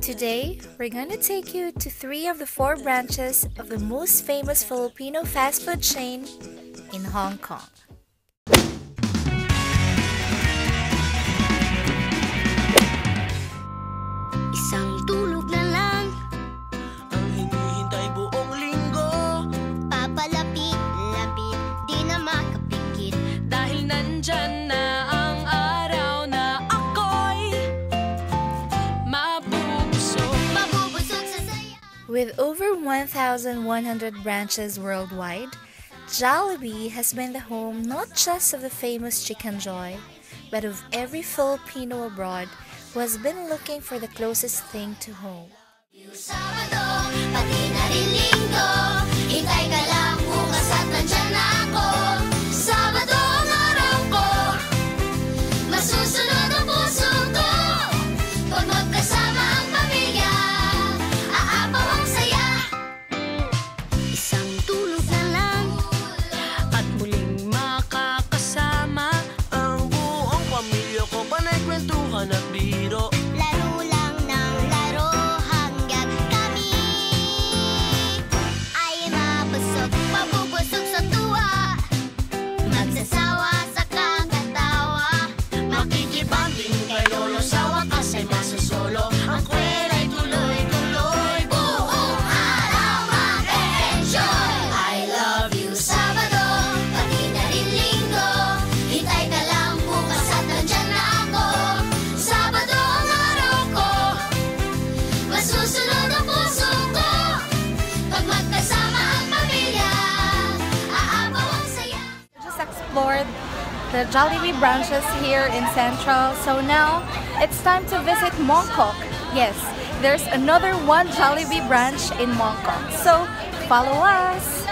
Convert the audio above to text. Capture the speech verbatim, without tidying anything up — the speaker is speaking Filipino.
Today, we're gonna take you to three of the four branches of the most famous Filipino fast food chain in Hong Kong. Isang tulog na lang ang hinihintay buong linggo. Papalapit-lapit, di na makapikit. Dahil nandyan na ang araw na ako'y mabubusog. Mabubusog sa saya. With over one thousand one hundred branches worldwide, Jollibee has been the home not just of the famous CHICKENJOY, but of every Filipino abroad who has been looking for the closest thing to home. Sabado, pati na rin linggo. Hintay ka lang bukas at nandyan na ako. Sabado ang araw ko, masusunod ang puso ko. Pag magkasama ang pamilya, aapaw ang saya. Isang tulog na lang At muling makakasama ang buong pamilya ko. Panay kwentuhan at biro. laro lang ng laro hanggang kami ay mabusog. Mabubusog sa tuwa, magsasawa sa kakatawa. Makikibanding kay lolo sa wakas ay masusolo. Ang kwela'y tuloy-tuloy. Buong araw mag-enjoy. I love you Sabado, pati na rin linggo. Hintay ka lang bukas at nandyan na ako. Sabado ang araw ko, masusunod ang puso ko. Pag magkasama ang pamilya, aapaw ang saya. Just explored the Jollibee branches here in Central, so now it's time to visit Mongkok. Yes, there's another one Jollibee branch in Mongkok, so follow us!